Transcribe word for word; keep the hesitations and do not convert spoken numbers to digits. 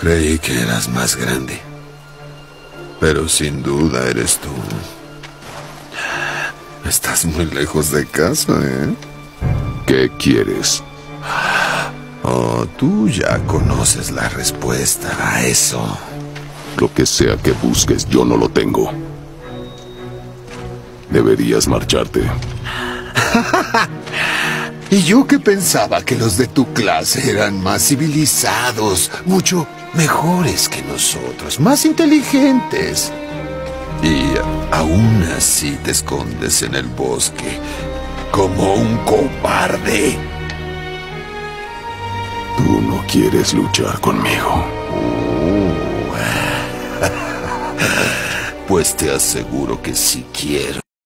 Creí que eras más grande, pero sin duda eres tú. Estás muy lejos de casa, ¿eh? ¿Qué quieres? Oh, tú ya conoces la respuesta a eso. Lo que sea que busques, yo no lo tengo. Deberías marcharte. Y yo que pensaba que los de tu clase eran más civilizados, mucho mejores que nosotros, más inteligentes. Y aún así te escondes en el bosque como un cobarde. Tú no quieres luchar conmigo. Oh. Pues te aseguro que sí quiero.